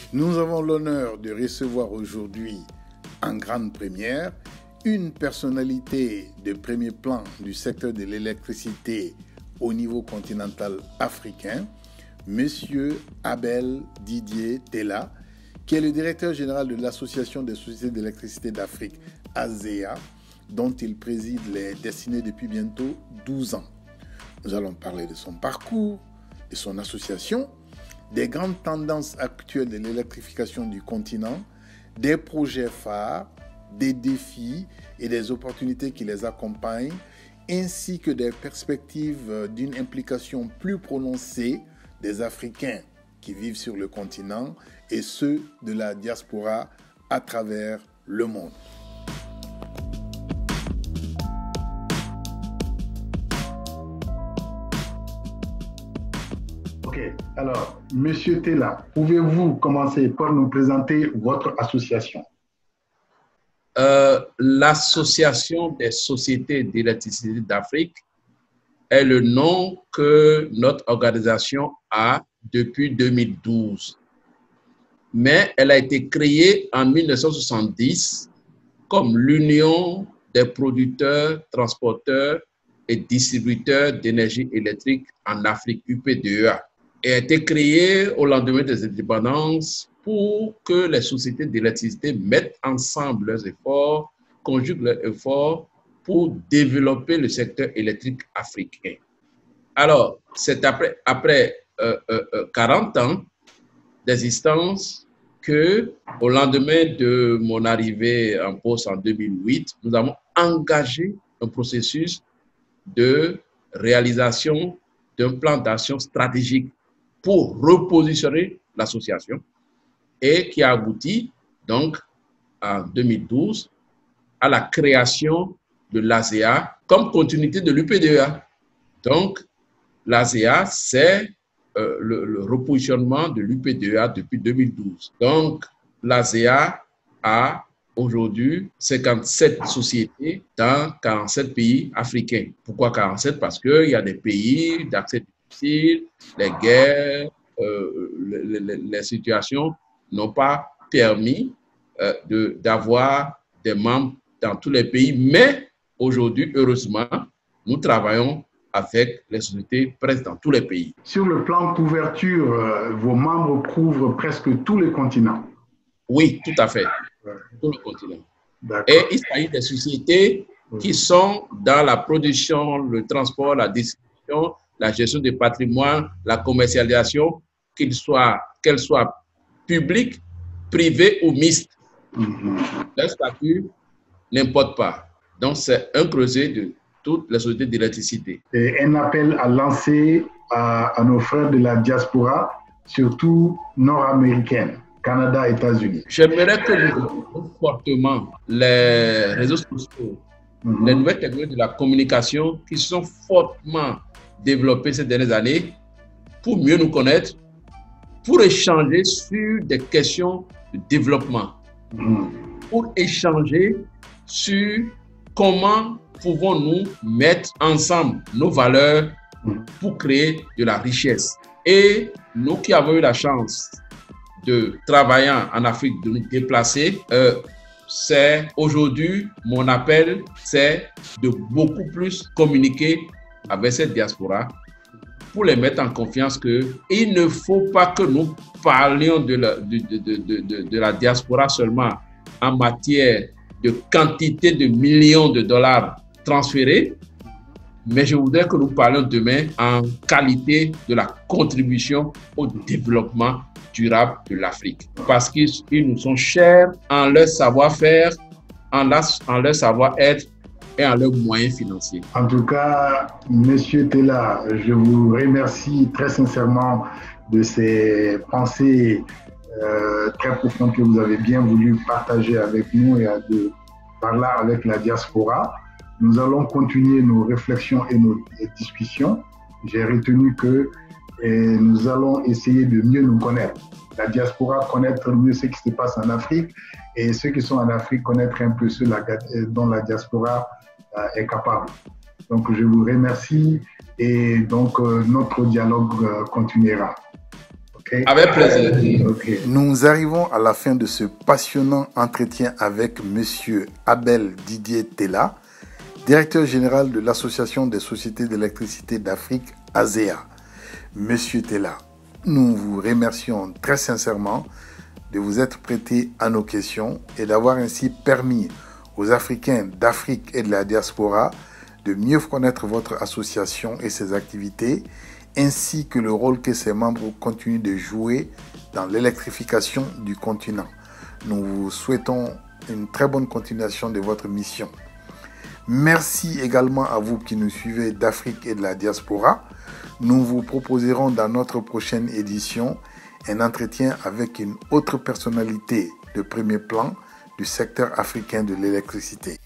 Nous avons l'honneur de recevoir aujourd'hui, en grande première, une personnalité de premier plan du secteur de l'électricité au niveau continental africain, Monsieur Abel Didier Tella, qui est le directeur général de l'Association des sociétés d'électricité d'Afrique, ASEA, dont il préside les destinées depuis bientôt 12 ans. Nous allons parler de son parcours, de son association, des grandes tendances actuelles de l'électrification du continent, des projets phares, des défis et des opportunités qui les accompagnent, ainsi que des perspectives d'une implication plus prononcée des Africains qui vivent sur le continent et ceux de la diaspora à travers le monde. Ok, alors, Monsieur Tella, pouvez-vous commencer par nous présenter votre association? L'Association des sociétés d'électricité d'Afrique est le nom que notre organisation a depuis 2012. Mais elle a été créée en 1970 comme l'Union des producteurs, transporteurs et distributeurs d'énergie électrique en Afrique, UPDEA. Elle a été créée au lendemain des indépendances pour que les sociétés d'électricité mettent ensemble leurs efforts, conjuguent leurs efforts pour développer le secteur électrique africain. Alors, c'est après 40 ans d'existence que, au lendemain de mon arrivée en poste en 2008, nous avons engagé un processus de réalisation d'un plan d'action stratégique pour repositionner l'association et qui a abouti donc en 2012 à la création de l'ASEA comme continuité de l'UPDEA. Donc, l'ASEA, c'est le repositionnement de l'UPDEA depuis 2012. Donc, l'ASEA a aujourd'hui 57 sociétés dans 47 pays africains. Pourquoi 47? Parce qu'il y a des pays d'accès difficile, les guerres, les situations n'ont pas permis d'avoir des membres dans tous les pays. Mais aujourd'hui, heureusement, nous travaillons avec les sociétés presque dans tous les pays. Sur le plan de couverture, vos membres couvrent presque tous les continents. Oui, tout à fait. Tout le continent. Et il s'agit des sociétés qui sont dans la production, le transport, la distribution, la gestion du patrimoine, la commercialisation, qu'elles soient publiques, privées ou mixtes. Leur statut n'importe pas. Donc, c'est un creuset de toutes les sociétés d'électricité. Et un appel à lancer à nos frères de la diaspora, surtout nord-américaine, Canada, États-Unis. J'aimerais que nous développons fortement les réseaux sociaux, les nouvelles technologies de la communication qui sont fortement développées ces dernières années pour mieux nous connaître, pour échanger sur des questions de développement, pour échanger sur comment pouvons-nous mettre ensemble nos valeurs pour créer de la richesse. Et nous qui avons eu la chance de travailler en Afrique, de nous déplacer, c'est aujourd'hui, mon appel, c'est de beaucoup plus communiquer avec cette diaspora pour les mettre en confiance qu'il ne faut pas que nous parlions de la diaspora seulement en matière de quantité de millions de dollars transférés, mais je voudrais que nous parlions demain en qualité de la contribution au développement durable de l'Afrique. Parce qu'ils nous sont chers en leur savoir-faire, en leur savoir-être et en leurs moyens financiers. En tout cas, Monsieur Tella, je vous remercie très sincèrement de ces pensées très profondes que vous avez bien voulu partager avec nous et de par là avec la diaspora. Nous allons continuer nos réflexions et nos discussions. J'ai retenu que nous allons essayer de mieux nous connaître. La diaspora connaître mieux ce qui se passe en Afrique et ceux qui sont en Afrique connaître un peu ceux dont la diaspora est capable. Donc je vous remercie et donc notre dialogue continuera. Avec plaisir. Nous arrivons à la fin de ce passionnant entretien avec Monsieur Abel Didier Tella, directeur général de l'Association des sociétés d'électricité d'Afrique, ASEA. Monsieur Tella, nous vous remercions très sincèrement de vous être prêté à nos questions et d'avoir ainsi permis aux Africains d'Afrique et de la diaspora de mieux connaître votre association et ses activités, ainsi que le rôle que ses membres continuent de jouer dans l'électrification du continent. Nous vous souhaitons une très bonne continuation de votre mission. Merci également à vous qui nous suivez d'Afrique et de la diaspora. Nous vous proposerons dans notre prochaine édition un entretien avec une autre personnalité de premier plan du secteur africain de l'électricité.